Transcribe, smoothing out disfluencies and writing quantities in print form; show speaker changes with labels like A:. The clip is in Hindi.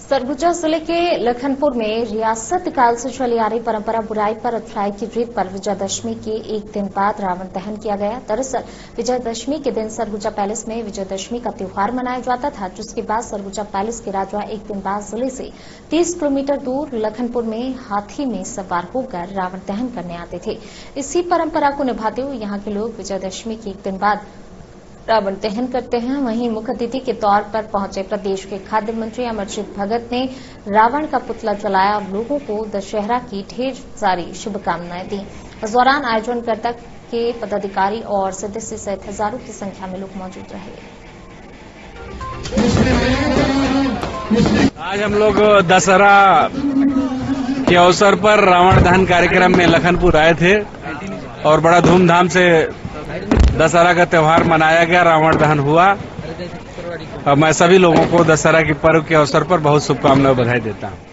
A: सरगुजा जिले के लखनपुर में रियासत काल से चली आ रही परंपरा बुराई पर अच्छाई की जीत पर विजयदशमी के एक दिन बाद रावण दहन किया गया। दरअसल विजयदशमी के दिन सरगुजा पैलेस में विजयदशमी का त्योहार मनाया जाता था, जिसके बाद सरगुजा पैलेस के राजवा एक दिन बाद जिले से 30 किलोमीटर दूर लखनपुर में हाथी में सवार होकर रावण दहन करने आते थे। इसी परंपरा को निभाते हुए यहाँ के लोग विजयदशमी के एक दिन बाद रावण दहन करते हैं। वहीं मुख्य अतिथि के तौर पर पहुंचे प्रदेश के खाद्य मंत्री अमरजीत भगत ने रावण का पुतला जलाया और लोगों को दशहरा की ढेर सारी शुभकामनाएं दी। इस दौरान आयोजनकर्ता के पदाधिकारी और सदस्य सहित हजारों की संख्या में लोग मौजूद रहे।
B: आज हम लोग दशहरा के अवसर पर रावण दहन कार्यक्रम में लखनपुर आए थे और बड़ा धूमधाम से दशहरा का त्योहार मनाया गया, रावण दहन हुआ। और मैं सभी लोगों को दशहरा के पर्व के अवसर पर बहुत शुभकामनाएं बधाई देता हूं।